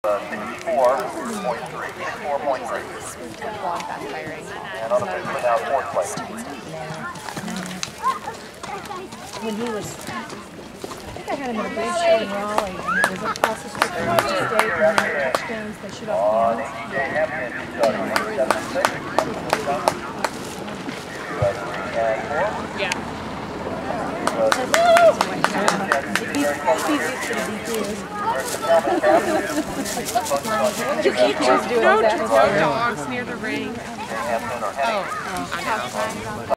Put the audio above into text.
64.3. And on the pitch now, fourth place. When he was, I think I had him in a big show in Raleigh, and it was across the street from the state, and the touchdowns, they should have Yeah. You can't just do all that. No dogs near the ring. Oh, I know.